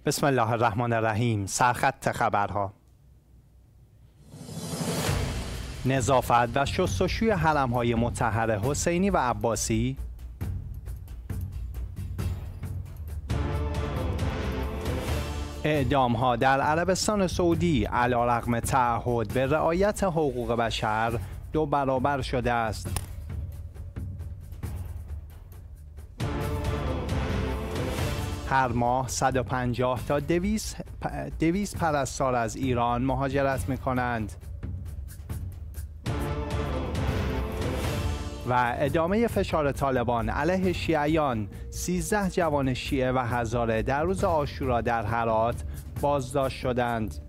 بسم الله الرحمن الرحیم. سرخط خبرها. نظافت و شستشوی حرم‌های مطهر حسینی و عباسی، اعدام‌ها در عربستان سعودی علیرغم تعهد به رعایت حقوق بشر 2 برابر شده است. هر ماه 150 تا 200 پرستار از ایران مهاجرت می‌کنند. و ادامه فشار طالبان علیه شیعیان، 13 جوان شیعه و هزاره در روز عاشورا در هرات بازداشت شدند.